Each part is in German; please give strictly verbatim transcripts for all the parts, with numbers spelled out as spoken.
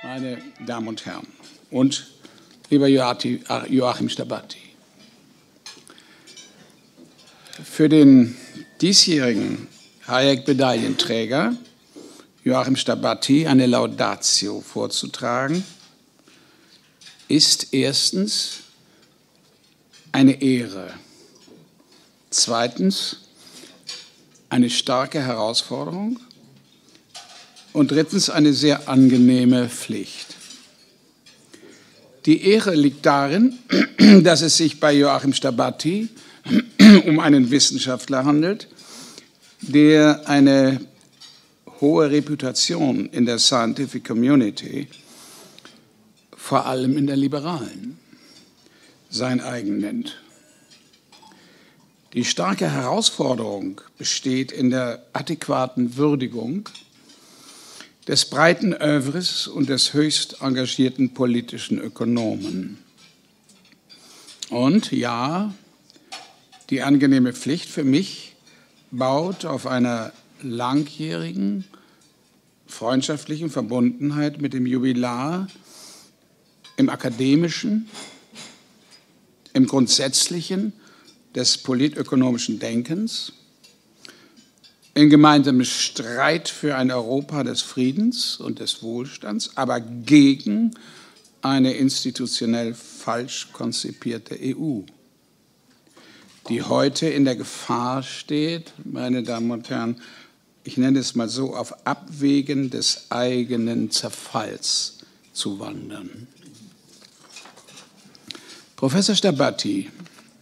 meine Damen und Herren und lieber Joachim Stabbati. Für den diesjährigen Hayek-Medaillenträger Joachim Stabbati eine Laudatio vorzutragen, ist erstens eine Ehre, zweitens eine starke Herausforderung und drittens eine sehr angenehme Pflicht. Die Ehre liegt darin, dass es sich bei Joachim Stabbati um einen Wissenschaftler handelt, der eine hohe Reputation in der Scientific Community, vor allem in der liberalen, sein eigen nennt. Die starke Herausforderung besteht in der adäquaten Würdigung des breiten Œuvres und des höchst engagierten politischen Ökonomen. Und ja, die angenehme Pflicht für mich baut auf einer langjährigen freundschaftlichen Verbundenheit mit dem Jubilar im akademischen, im grundsätzlichen des politökonomischen Denkens, in gemeinsamem Streit für ein Europa des Friedens und des Wohlstands, aber gegen eine institutionell falsch konzipierte E U, die heute in der Gefahr steht, meine Damen und Herren, ich nenne es mal so, auf Abwägen des eigenen Zerfalls zu wandern. Professor Stabbati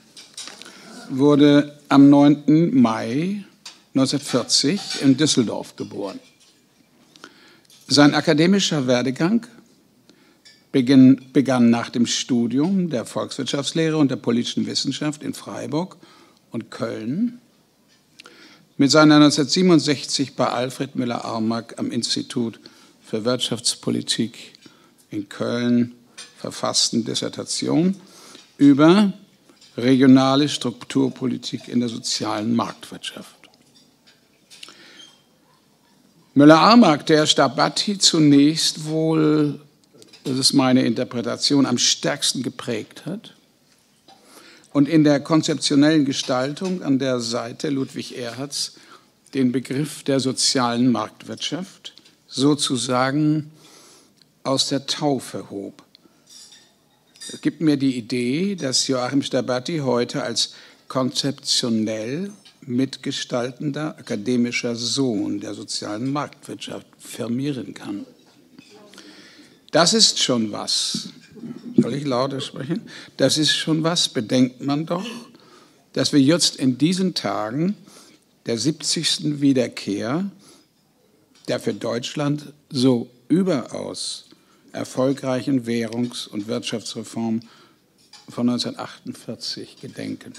wurde am neunten Mai neunzehnhundertvierzig in Düsseldorf geboren. Sein akademischer Werdegang begann, begann nach dem Studium der Volkswirtschaftslehre und der politischen Wissenschaft in Freiburg und Köln mit seiner neunzehnhundertsiebenundsechzig bei Alfred Müller-Armack am Institut für Wirtschaftspolitik in Köln verfassten Dissertation über regionale Strukturpolitik in der sozialen Marktwirtschaft. Müller-Armack, der Stabbati zunächst wohl, das ist meine Interpretation, am stärksten geprägt hat und in der konzeptionellen Gestaltung an der Seite Ludwig Erhards den Begriff der sozialen Marktwirtschaft sozusagen aus der Taufe hob. Es gibt mir die Idee, dass Joachim Stabbati heute als konzeptionell mitgestaltender akademischer Sohn der sozialen Marktwirtschaft firmieren kann. Das ist schon was. Soll ich lauter sprechen? Das ist schon was, bedenkt man doch, dass wir jetzt in diesen Tagen der siebzigsten Wiederkehr der für Deutschland so überaus erfolgreichen Währungs- und Wirtschaftsreform von neunzehnhundertachtundvierzig gedenken.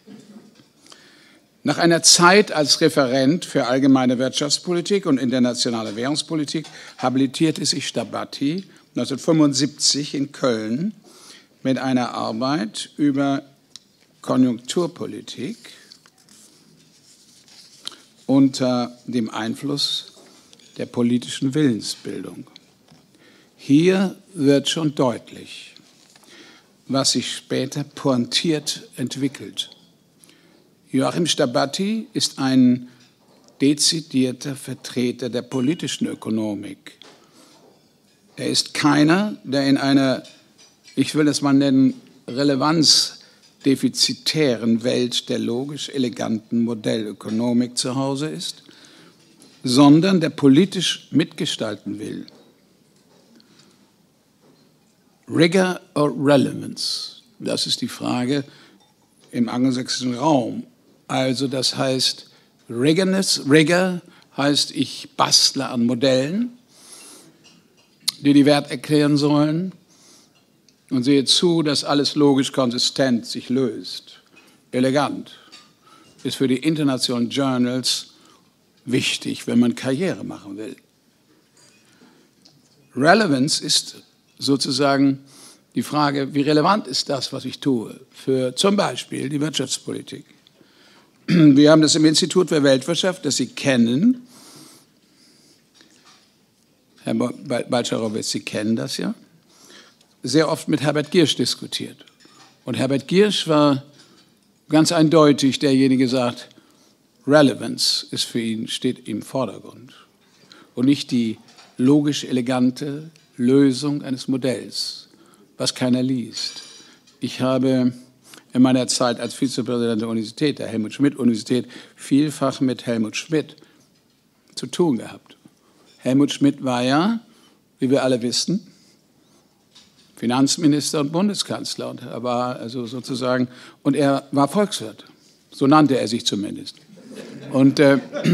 Nach einer Zeit als Referent für allgemeine Wirtschaftspolitik und internationale Währungspolitik habilitierte sich Stabbati neunzehnhundertfünfundsiebzig in Köln mit einer Arbeit über Konjunkturpolitik unter dem Einfluss der politischen Willensbildung. Hier wird schon deutlich, was sich später pointiert entwickelt. Joachim Stabbati ist ein dezidierter Vertreter der politischen Ökonomik. Er ist keiner, der in einer, ich will es mal nennen, relevanzdefizitären Welt der logisch eleganten Modellökonomik zu Hause ist, sondern der politisch mitgestalten will. Rigor or Relevance, das ist die Frage im angelsächsischen Raum. Also das heißt, Rigorness, Rigor heißt, ich bastle an Modellen, die die Wert erklären sollen und sehe zu, dass alles logisch konsistent sich löst. Elegant ist für die internationalen Journals wichtig, wenn man Karriere machen will. Relevance ist sozusagen die Frage, wie relevant ist das, was ich tue, für zum Beispiel die Wirtschaftspolitik. Wir haben das im Institut für Weltwirtschaft, das Sie kennen, Herr Balcerowicz, Sie kennen das ja, sehr oft mit Herbert Giersch diskutiert. Und Herbert Giersch war ganz eindeutig derjenige, der sagt, Relevance ist für ihn, steht im Vordergrund und nicht die logisch elegante Lösung eines Modells, was keiner liest. Ich habe in meiner Zeit als Vizepräsident der Universität, der Helmut-Schmidt-Universität, vielfach mit Helmut Schmidt zu tun gehabt. Helmut Schmidt war ja, wie wir alle wissen, Finanzminister und Bundeskanzler. Und er war also sozusagen, und er war Volkswirt. So nannte er sich zumindest. Und äh,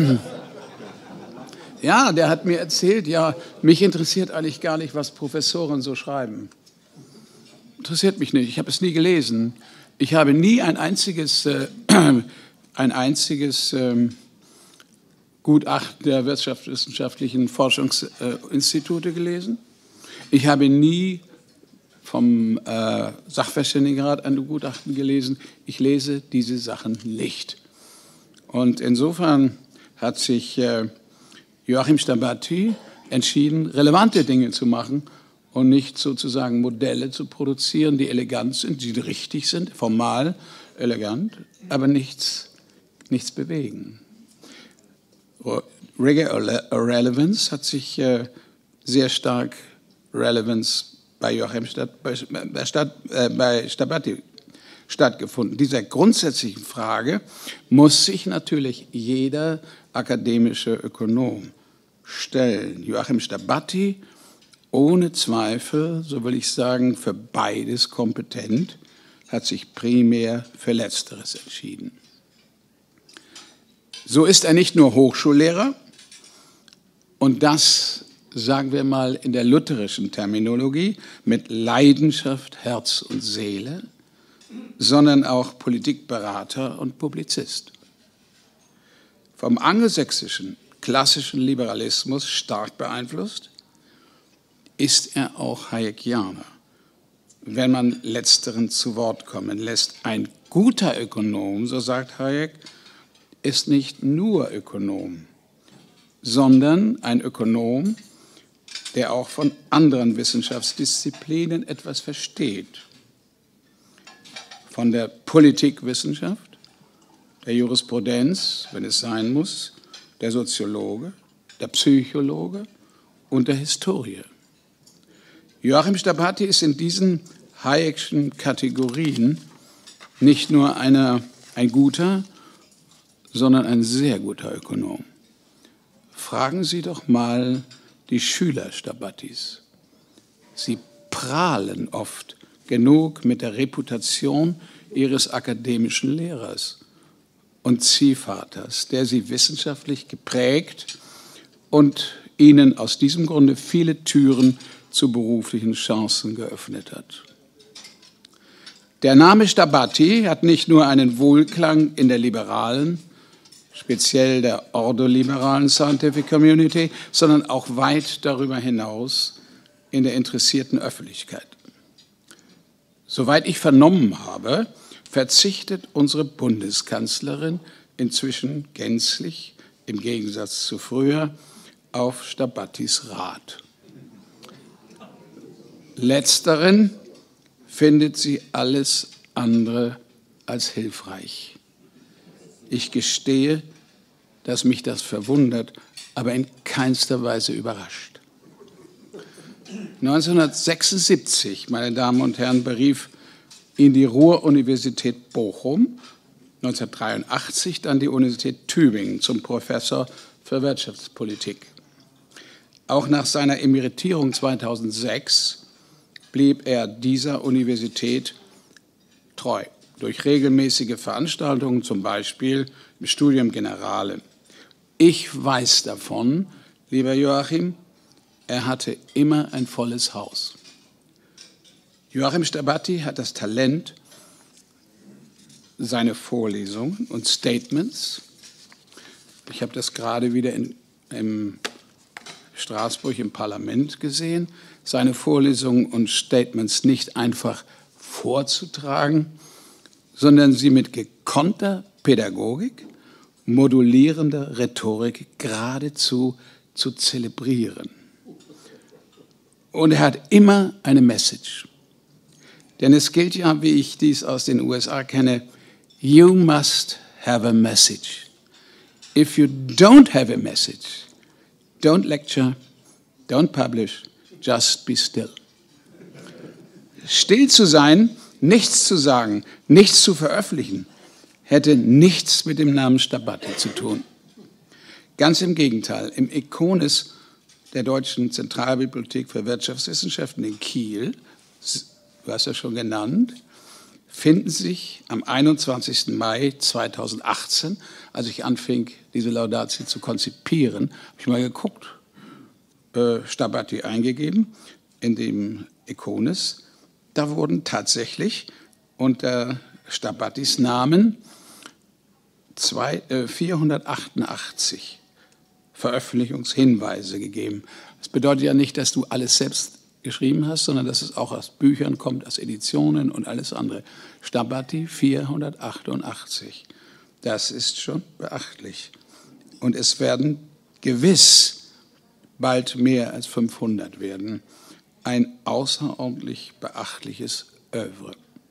ja, der hat mir erzählt, ja, mich interessiert eigentlich gar nicht, was Professoren so schreiben. Interessiert mich nicht, ich habe es nie gelesen. Ich habe nie ein einziges, äh, ein einziges ähm, Gutachten der wirtschaftswissenschaftlichen Forschungsinstitute gelesen. Ich habe nie vom äh, Sachverständigenrat ein Gutachten gelesen. Ich lese diese Sachen nicht. Und insofern hat sich äh, Joachim Stability entschieden, relevante Dinge zu machen und nicht sozusagen Modelle zu produzieren, die elegant sind, die richtig sind, formal elegant, aber nichts, nichts bewegen. Relevance hat sich äh, sehr stark Relevance bei Joachim Stadt, bei, Stadt, äh, bei Stability stattgefunden. Dieser grundsätzlichen Frage muss sich natürlich jeder akademische Ökonom stellen. Joachim Stability, ohne Zweifel, so will ich sagen, für beides kompetent, hat sich primär für Letzteres entschieden. So ist er nicht nur Hochschullehrer, und das, sagen wir mal in der lutherischen Terminologie, mit Leidenschaft, Herz und Seele, sondern auch Politikberater und Publizist. Vom angelsächsischen klassischen Liberalismus stark beeinflusst, ist er auch Hayekianer, wenn man Letzteren zu Wort kommen lässt. Ein guter Ökonom, so sagt Hayek, ist nicht nur Ökonom, sondern ein Ökonom, der auch von anderen Wissenschaftsdisziplinen etwas versteht. Von der Politikwissenschaft, der Jurisprudenz, wenn es sein muss, der Soziologe, der Psychologe und der Historie. Joachim Stability ist in diesen Hayekschen Kategorien nicht nur eine, ein guter, sondern ein sehr guter Ökonom. Fragen Sie doch mal die Schüler Stabilitys. Sie prahlen oft genug mit der Reputation ihres akademischen Lehrers und Ziehvaters, der sie wissenschaftlich geprägt und ihnen aus diesem Grunde viele Türen zu beruflichen Chancen geöffnet hat. Der Name Stability hat nicht nur einen Wohlklang in der liberalen, speziell der ordoliberalen Scientific Community, sondern auch weit darüber hinaus in der interessierten Öffentlichkeit. Soweit ich vernommen habe, verzichtet unsere Bundeskanzlerin inzwischen gänzlich, im Gegensatz zu früher, auf Stabilitys Rat. Letzteren findet sie alles andere als hilfreich. Ich gestehe, dass mich das verwundert, aber in keinster Weise überrascht. neunzehnhundertsechsundsiebzig, meine Damen und Herren, berief ihn die Ruhr-Universität Bochum, neunzehnhundertdreiundachtzig dann die Universität Tübingen zum Professor für Wirtschaftspolitik. Auch nach seiner Emeritierung zweitausendsechs blieb er dieser Universität treu, durch regelmäßige Veranstaltungen, zum Beispiel im Studium Generale. Ich weiß davon, lieber Joachim, er hatte immer ein volles Haus. Joachim Stability hat das Talent, seine Vorlesungen und Statements, ich habe das gerade wieder in, in Straßburg im Parlament gesehen, seine Vorlesungen und Statements nicht einfach vorzutragen, sondern sie mit gekonnter Pädagogik, modulierender Rhetorik geradezu zu zelebrieren. Und er hat immer eine Message. Denn es gilt ja, wie ich dies aus den U S A kenne, you must have a message. If you don't have a message, don't lecture, don't publish, just be still. Still zu sein, nichts zu sagen, nichts zu veröffentlichen, hätte nichts mit dem Namen Starbatty zu tun. Ganz im Gegenteil, im Iconis der Deutschen Zentralbibliothek für Wirtschaftswissenschaften in Kiel, du hast ja schon genannt, finden sich am einundzwanzigsten Mai zweitausendachtzehn, als ich anfing, diese Laudatio zu konzipieren, habe ich mal geguckt, äh, Starbatty eingegeben in dem Iconis. Da wurden tatsächlich unter Starbattys Namen zwei, äh, vierhundertachtundachtzig Veröffentlichungshinweise gegeben. Das bedeutet ja nicht, dass du alles selbst geschrieben hast, sondern dass es auch aus Büchern kommt, aus Editionen und alles andere. Starbatty vierhundertachtundachtzig. Das ist schon beachtlich. Und es werden gewiss bald mehr als fünfhundert werden. Ein außerordentlich beachtliches Œuvre.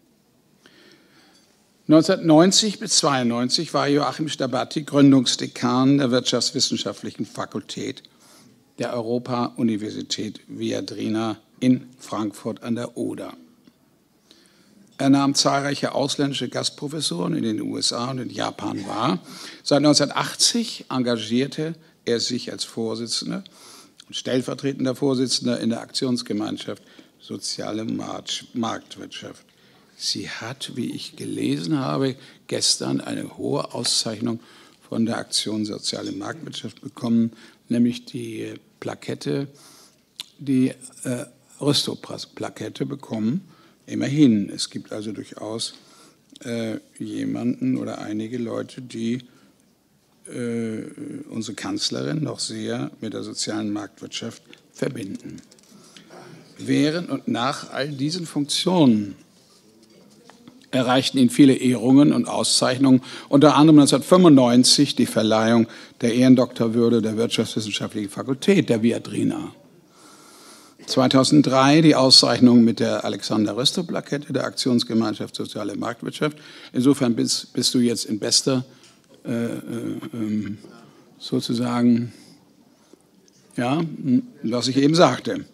neunzehnhundertneunzig bis zweiundneunzig war Joachim Starbatty Gründungsdekan der Wirtschaftswissenschaftlichen Fakultät der Europa-Universität Viadrina in Frankfurt an der Oder. Er nahm zahlreiche ausländische Gastprofessuren in den U S A und in Japan wahr. Seit neunzehnhundertachtzig engagierte er sich als Vorsitzender und stellvertretender Vorsitzender in der Aktionsgemeinschaft Soziale Marktwirtschaft. Sie hat, wie ich gelesen habe, gestern eine hohe Auszeichnung von der Aktion Soziale Marktwirtschaft bekommen, nämlich die Plakette, die äh, Rüstow-Plakette bekommen. Immerhin, es gibt also durchaus äh, jemanden oder einige Leute, die äh, unsere Kanzlerin noch sehr mit der sozialen Marktwirtschaft verbinden. Während und nach all diesen Funktionen erreichten ihn viele Ehrungen und Auszeichnungen, unter anderem neunzehnhundertfünfundneunzig die Verleihung der Ehrendoktorwürde der Wirtschaftswissenschaftlichen Fakultät der Viadrina. zweitausenddrei die Auszeichnung mit der Alexander-Rüstow-Plakette der Aktionsgemeinschaft Soziale Marktwirtschaft. Insofern bist, bist du jetzt in bester, äh, äh, sozusagen, ja, was ich eben sagte.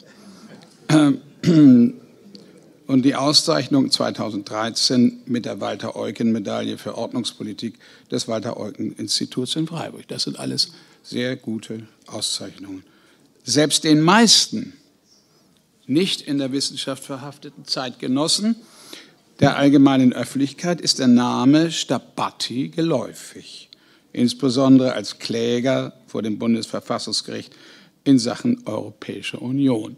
Und die Auszeichnung zweitausenddreizehn mit der Walter-Eucken-Medaille für Ordnungspolitik des Walter-Eucken-Instituts in Freiburg. Das sind alles sehr gute Auszeichnungen. Selbst den meisten nicht in der Wissenschaft verhafteten Zeitgenossen der allgemeinen Öffentlichkeit ist der Name Starbatty geläufig, insbesondere als Kläger vor dem Bundesverfassungsgericht in Sachen Europäische Union.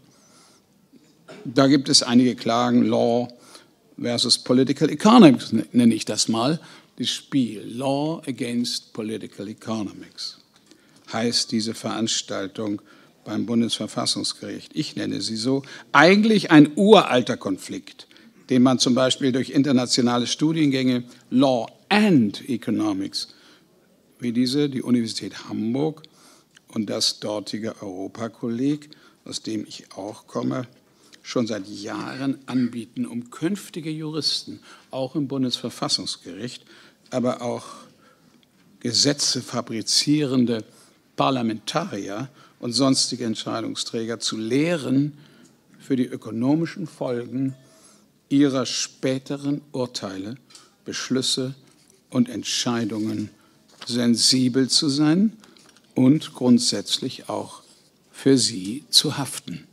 Da gibt es einige Klagen, Law versus Political Economics nenne ich das mal, das Spiel Law against Political Economics heißt diese Veranstaltung beim Bundesverfassungsgericht. Ich nenne sie so. Eigentlich ein uralter Konflikt, den man zum Beispiel durch internationale Studiengänge Law and Economics, wie diese, die Universität Hamburg und das dortige Europakolleg, aus dem ich auch komme, schon seit Jahren anbieten, um künftige Juristen, auch im Bundesverfassungsgericht, aber auch Gesetze fabrizierende Parlamentarier und sonstige Entscheidungsträger zu lehren für die ökonomischen Folgen ihrer späteren Urteile, Beschlüsse und Entscheidungen sensibel zu sein und grundsätzlich auch für sie zu haften.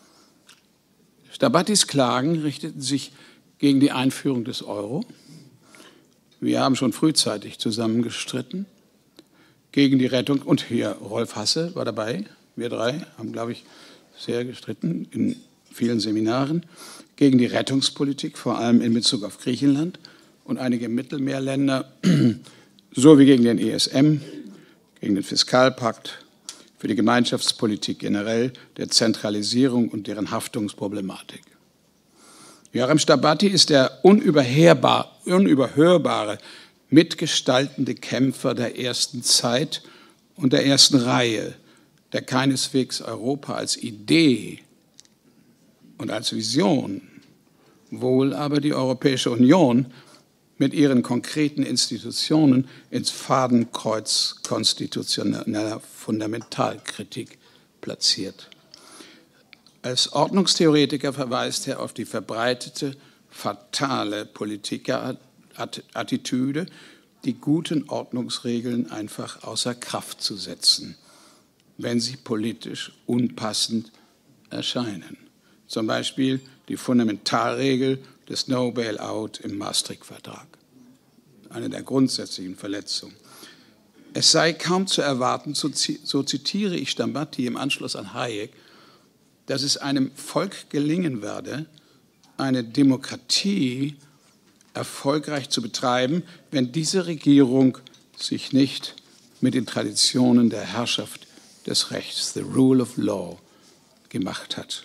Starbattys Klagen richteten sich gegen die Einführung des Euro. Wir haben schon frühzeitig zusammen gestritten. Gegen die Rettung, und hier Rolf Hasse war dabei, wir drei haben, glaube ich, sehr gestritten in vielen Seminaren, gegen die Rettungspolitik, vor allem in Bezug auf Griechenland und einige Mittelmeerländer, sowie gegen den E S M, gegen den Fiskalpakt, für die Gemeinschaftspolitik generell, der Zentralisierung und deren Haftungsproblematik. Joachim Starbatty ist der unüberhörbar, unüberhörbare, mitgestaltende Kämpfer der ersten Zeit und der ersten Reihe, der keineswegs Europa als Idee und als Vision, wohl aber die Europäische Union mit ihren konkreten Institutionen ins Fadenkreuz konstitutioneller Fundamentalkritik platziert. Als Ordnungstheoretiker verweist er auf die verbreitete, fatale Politikerattitüde, die guten Ordnungsregeln einfach außer Kraft zu setzen, wenn sie politisch unpassend erscheinen. Zum Beispiel die Fundamentalregel des No Bail-out im Maastricht-Vertrag. Eine der grundsätzlichen Verletzungen. Es sei kaum zu erwarten, so zitiere ich Starbatty im Anschluss an Hayek, dass es einem Volk gelingen werde, eine Demokratie erfolgreich zu betreiben, wenn diese Regierung sich nicht mit den Traditionen der Herrschaft des Rechts, the rule of law, gemacht hat.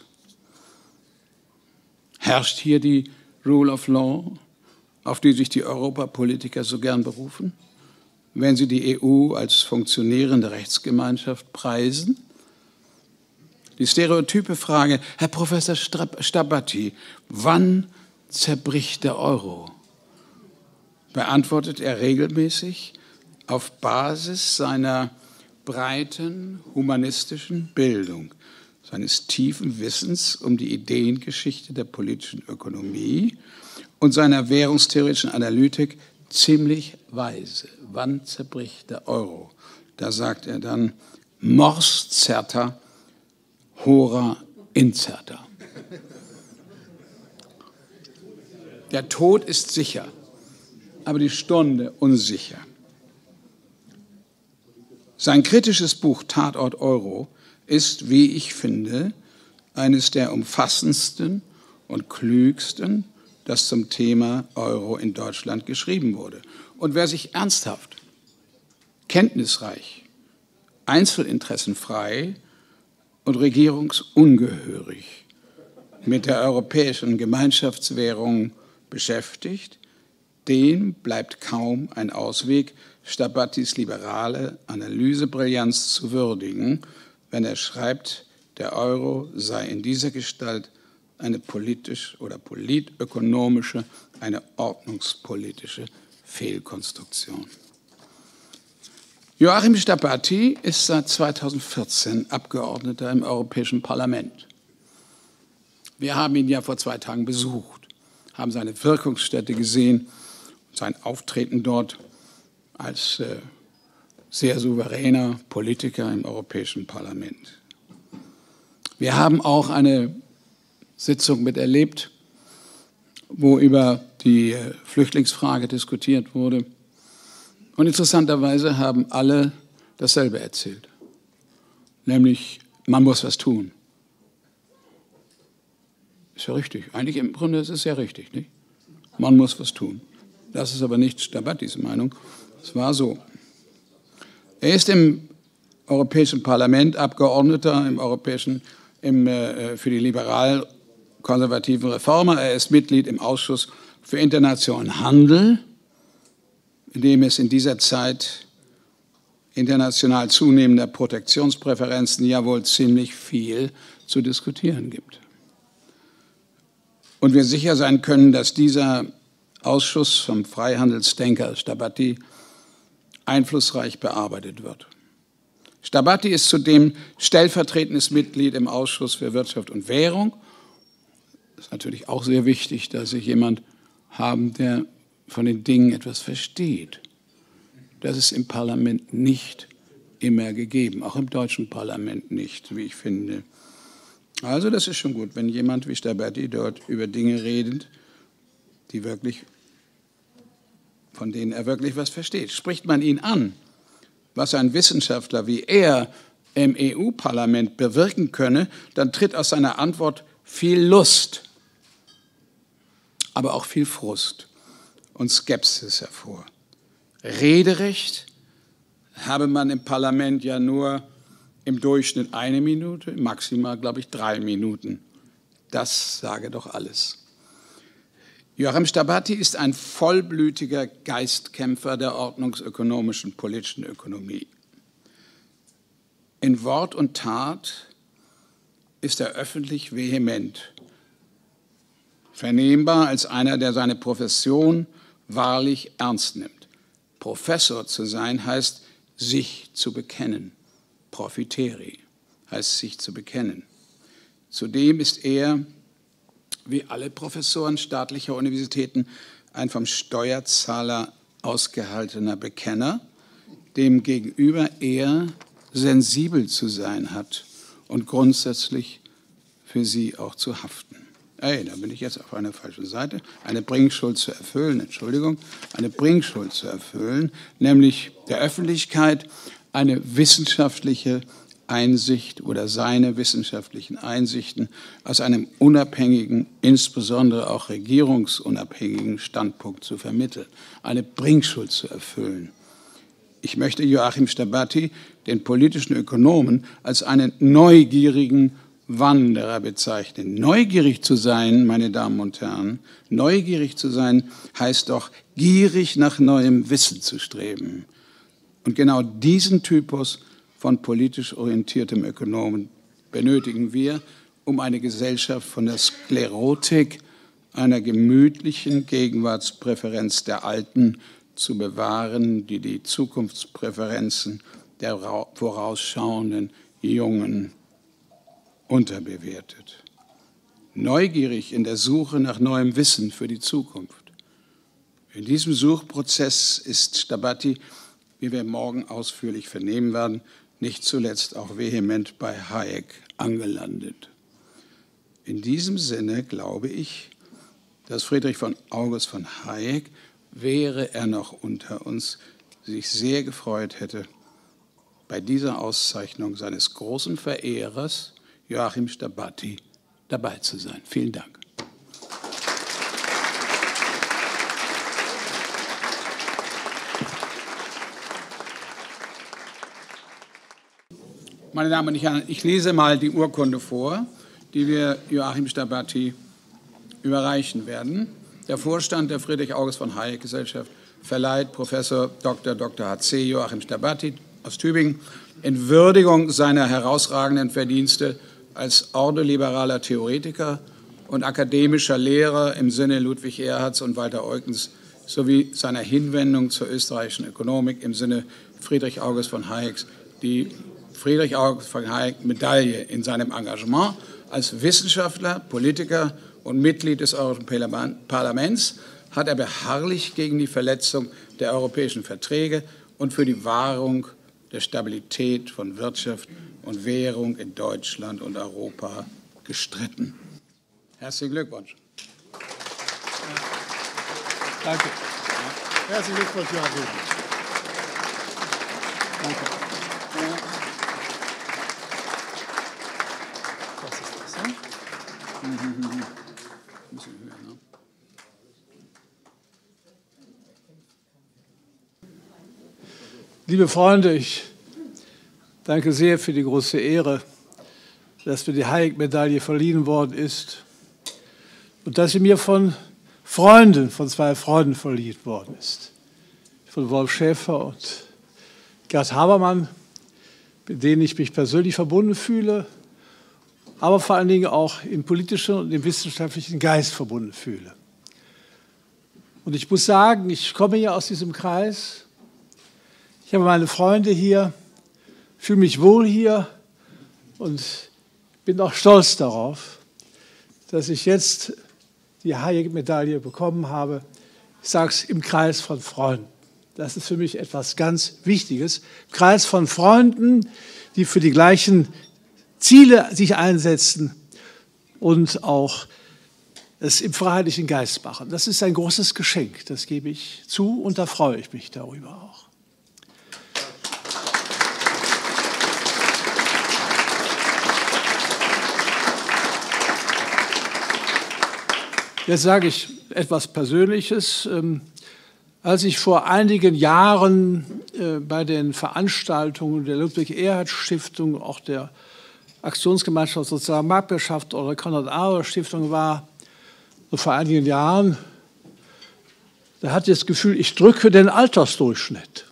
Herrscht hier die Rule of Law, auf die sich die Europapolitiker so gern berufen, wenn sie die E U als funktionierende Rechtsgemeinschaft preisen? Die stereotype Frage, Herr Professor Starbatty, wann zerbricht der Euro? Beantwortet er regelmäßig auf Basis seiner breiten humanistischen Bildung, seines tiefen Wissens um die Ideengeschichte der politischen Ökonomie und seiner währungstheoretischen Analytik ziemlich weise. Wann zerbricht der Euro? Da sagt er dann, mors certa, hora incerta. Der Tod ist sicher, aber die Stunde unsicher. Sein kritisches Buch Tatort Euro ist, wie ich finde, eines der umfassendsten und klügsten, das zum Thema Euro in Deutschland geschrieben wurde. Und wer sich ernsthaft, kenntnisreich, einzelinteressenfrei und regierungsungehörig mit der europäischen Gemeinschaftswährung beschäftigt, dem bleibt kaum ein Ausweg, Starbattys liberale Analysebrillanz zu würdigen, wenn er schreibt, der Euro sei in dieser Gestalt eine politisch oder politökonomische, eine ordnungspolitische Fehlkonstruktion. Joachim Starbatty ist seit zweitausendvierzehn Abgeordneter im Europäischen Parlament. Wir haben ihn ja vor zwei Tagen besucht, haben seine Wirkungsstätte gesehen, sein Auftreten dort als äh, sehr souveräner Politiker im Europäischen Parlament. Wir haben auch eine Sitzung miterlebt, wo über die Flüchtlingsfrage diskutiert wurde. Und interessanterweise haben alle dasselbe erzählt, nämlich man muss was tun. Ist ja richtig. Eigentlich im Grunde ist es ja richtig, nicht? Man muss was tun. Das ist aber nicht Starbattys Meinung. Es war so. Er ist im Europäischen Parlament Abgeordneter im Europäischen, im, äh, für die liberal-konservativen Reformer. Er ist Mitglied im Ausschuss für internationalen Handel, in dem es in dieser Zeit international zunehmender Protektionspräferenzen ja wohl ziemlich viel zu diskutieren gibt. Und wir sicher sein können, dass dieser Ausschuss vom Freihandelsdenker Starbatty einflussreich bearbeitet wird. Starbatty ist zudem stellvertretendes Mitglied im Ausschuss für Wirtschaft und Währung. Das ist natürlich auch sehr wichtig, dass Sie jemand haben, der von den Dingen etwas versteht. Das ist im Parlament nicht immer gegeben, auch im deutschen Parlament nicht, wie ich finde. Also das ist schon gut, wenn jemand wie Starbatty dort über Dinge redet, die wirklich, von denen er wirklich was versteht. Spricht man ihn an, was ein Wissenschaftler wie er im E U-Parlament bewirken könne, dann tritt aus seiner Antwort viel Lust, aber auch viel Frust und Skepsis hervor. Rederecht habe man im Parlament ja nur im Durchschnitt eine Minute, maximal, glaube ich, drei Minuten. Das sage doch alles. Joachim Starbatty ist ein vollblütiger Geistkämpfer der ordnungsökonomischen politischen Ökonomie. In Wort und Tat ist er öffentlich vehement vernehmbar als einer, der seine Profession wahrlich ernst nimmt. Professor zu sein heißt, sich zu bekennen. Profiteri heißt, sich zu bekennen. Zudem ist er, wie alle Professoren staatlicher Universitäten, ein vom Steuerzahler ausgehaltener Bekenner, dem gegenüber er sensibel zu sein hat und grundsätzlich für sie auch zu haften. Ey, da bin ich jetzt auf einer falschen Seite. Eine Bringschuld zu erfüllen, Entschuldigung, eine Bringschuld zu erfüllen, nämlich der Öffentlichkeit eine wissenschaftliche Einsicht oder seine wissenschaftlichen Einsichten aus einem unabhängigen, insbesondere auch regierungsunabhängigen Standpunkt zu vermitteln, eine Bringschuld zu erfüllen. Ich möchte Joachim Starbatti, den politischen Ökonomen, als einen neugierigen Wanderer bezeichnen. Neugierig zu sein, meine Damen und Herren, neugierig zu sein, heißt doch, gierig nach neuem Wissen zu streben. Und genau diesen Typus von politisch orientiertem Ökonomen benötigen wir, um eine Gesellschaft von der Sklerotik, einer gemütlichen Gegenwartspräferenz der Alten zu bewahren, die die Zukunftspräferenzen der vorausschauenden Jungen unterbewertet. Neugierig in der Suche nach neuem Wissen für die Zukunft. In diesem Suchprozess ist Starbatti, wie wir morgen ausführlich vernehmen werden, nicht zuletzt auch vehement bei Hayek angelandet. In diesem Sinne glaube ich, dass Friedrich von August von Hayek, wäre er noch unter uns, sich sehr gefreut hätte, bei dieser Auszeichnung seines großen Verehrers Joachim Starbatti dabei zu sein. Vielen Dank. Meine Damen und Herren, ich lese mal die Urkunde vor, die wir Joachim Starbatti überreichen werden. Der Vorstand der Friedrich-August-von-Hayek-Gesellschaft verleiht Professor Doktor Doktor H C Joachim Starbatti aus Tübingen in Würdigung seiner herausragenden Verdienste als ordoliberaler Theoretiker und akademischer Lehrer im Sinne Ludwig Erhards und Walter Eukens sowie seiner Hinwendung zur österreichischen Ökonomik im Sinne Friedrich August von Hayeks die Friedrich August von Hayek-Medaille in seinem Engagement als Wissenschaftler, Politiker und Mitglied des Europäischen Parlaments hat er beharrlich gegen die Verletzung der europäischen Verträge und für die Wahrung der Stabilität von Wirtschaft und Währung in Deutschland und Europa gestritten. Herzlichen Glückwunsch. Danke. Herzlichen Glückwunsch, Joachim. Danke. Was ist das, ne? Ein bisschen höher, ne? Liebe Freunde, ich danke sehr für die große Ehre, dass mir die Hayek-Medaille verliehen worden ist und dass sie mir von Freunden, von zwei Freunden verliehen worden ist. Von Wolf Schäfer und Gerd Habermann, mit denen ich mich persönlich verbunden fühle, aber vor allen Dingen auch im politischen und im wissenschaftlichen Geist verbunden fühle. Und ich muss sagen, ich komme ja aus diesem Kreis, ich habe meine Freunde hier, fühle mich wohl hier und bin auch stolz darauf, dass ich jetzt die Hayek-Medaille bekommen habe. Ich sage es im Kreis von Freunden. Das ist für mich etwas ganz Wichtiges. Im Kreis von Freunden, die für die gleichen Ziele sich einsetzen und auch es im freiheitlichen Geist machen. Das ist ein großes Geschenk, das gebe ich zu und da freue ich mich darüber auch. Jetzt sage ich etwas Persönliches. Als ich vor einigen Jahren bei den Veranstaltungen der Ludwig-Erhard-Stiftung, auch der Aktionsgemeinschaft Soziale Marktwirtschaft oder der Konrad-Adenauer-Stiftung war, so vor einigen Jahren, da hatte ich das Gefühl, ich drücke den Altersdurchschnitt.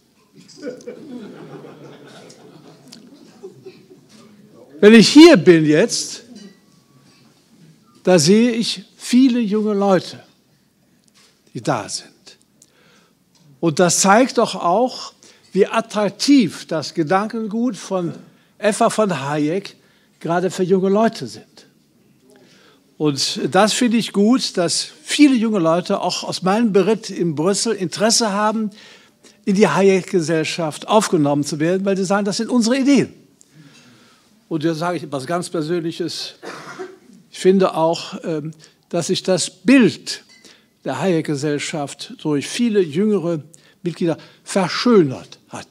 Wenn ich hier bin jetzt, da sehe ich viele junge Leute, die da sind. Und das zeigt doch auch, wie attraktiv das Gedankengut von Eva von Hayek gerade für junge Leute sind. Und das finde ich gut, dass viele junge Leute auch aus meinem Beritt in Brüssel Interesse haben, in die Hayek-Gesellschaft aufgenommen zu werden, weil sie sagen, das sind unsere Ideen. Und da sage ich etwas ganz Persönliches. Ich finde auch, dass sich das Bild der Hayek-Gesellschaft durch viele jüngere Mitglieder verschönert hat.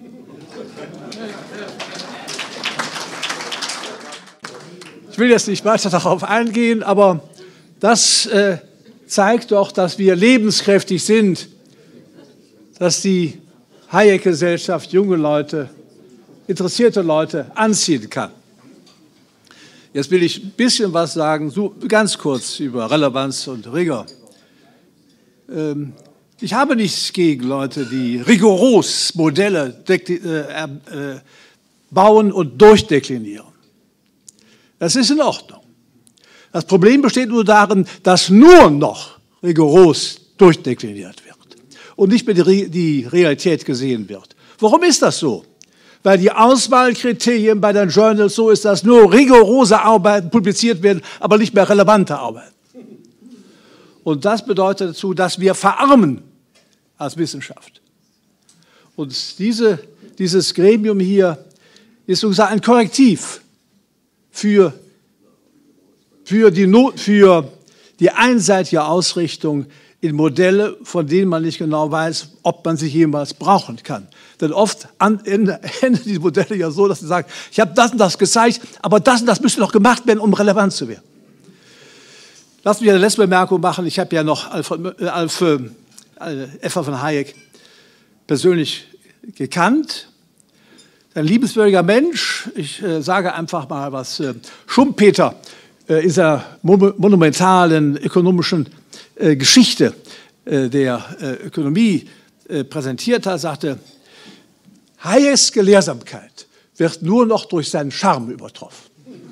Ich will jetzt nicht weiter darauf eingehen, aber das äh, zeigt doch, dass wir lebenskräftig sind, dass die Hayek-Gesellschaft junge Leute, interessierte Leute anziehen kann. Jetzt will ich ein bisschen was sagen, so ganz kurz über Relevanz und Rigor. Ähm, ich habe nichts gegen Leute, die rigoros Modelle äh, äh, bauen und durchdeklinieren. Das ist in Ordnung. Das Problem besteht nur darin, dass nur noch rigoros durchdekliniert wird und nicht mehr die, die Realität gesehen wird. Warum ist das so? Weil die Auswahlkriterien bei den Journals so ist, dass nur rigorose Arbeiten publiziert werden, aber nicht mehr relevante Arbeiten. Und das bedeutet dazu, dass wir verarmen als Wissenschaft. Und diese, dieses Gremium hier ist sozusagen ein Korrektiv für, für, die Not, für die einseitige Ausrichtung in Modelle, von denen man nicht genau weiß, ob man sie jemals brauchen kann. Denn oft enden die Modelle ja so, dass sie sagen, ich habe das und das gezeigt, aber das und das müsste noch gemacht werden, um relevant zu werden. Lassen wir eine letzte Bemerkung machen. Ich habe ja noch Alfred, äh, Alfred, äh, Eva von Hayek persönlich gekannt. Ein liebenswürdiger Mensch. Ich äh, sage einfach mal was. Äh, Schumpeter äh, in dieser monumentalen ökonomischen äh, Geschichte äh, der äh, Ökonomie äh, präsentiert hat, sagte, Hayeks Gelehrsamkeit wird nur noch durch seinen Charme übertroffen.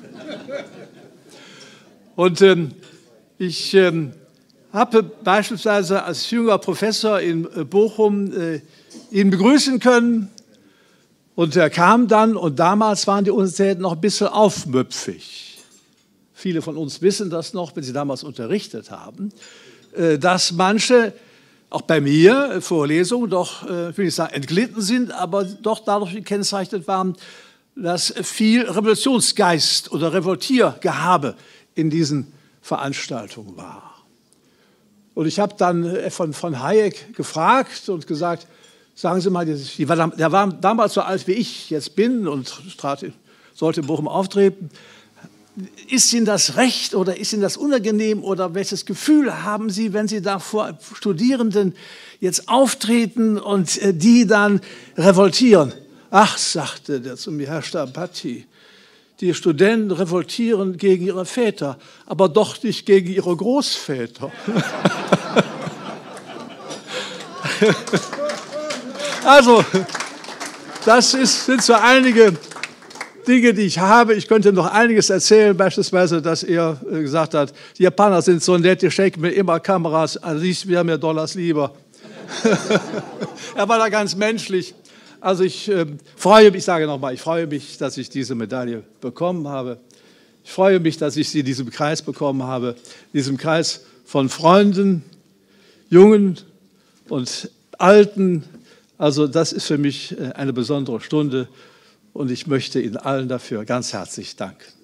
Und ähm, ich ähm, habe beispielsweise als junger Professor in äh, Bochum äh, ihn begrüßen können. Und er kam dann, und damals waren die Universitäten noch ein bisschen aufmüpfig. Viele von uns wissen das noch, wenn sie damals unterrichtet haben, äh, dass manche, auch bei mir, äh, Vorlesungen doch, äh, ich will nicht sagen entglitten sind, aber doch dadurch gekennzeichnet waren, dass viel Revolutionsgeist oder Revoltiergehabe in diesen Veranstaltungen war. Und ich habe dann von, von Hayek gefragt und gesagt, sagen Sie mal, der war damals so alt wie ich jetzt bin und trat, sollte in Bochum auftreten. Ist Ihnen das recht oder ist Ihnen das unangenehm oder welches Gefühl haben Sie, wenn Sie da vor Studierenden jetzt auftreten und die dann revoltieren? Ach, sagte der zu mir, Herr Starbatty, die Studenten revoltieren gegen ihre Väter, aber doch nicht gegen ihre Großväter. Also, das ist, sind so einige Dinge, die ich habe. Ich könnte noch einiges erzählen, beispielsweise, dass er gesagt hat, die Japaner sind so nett, die schenken mir immer Kameras, also wir haben ja Dollars lieber. Er war da ganz menschlich. Also ich äh, freue mich, ich sage nochmal, ich freue mich, dass ich diese Medaille bekommen habe. Ich freue mich, dass ich sie in diesem Kreis bekommen habe, in diesem Kreis von Freunden, Jungen und Alten. Also das ist für mich eine besondere Stunde und ich möchte Ihnen allen dafür ganz herzlich danken.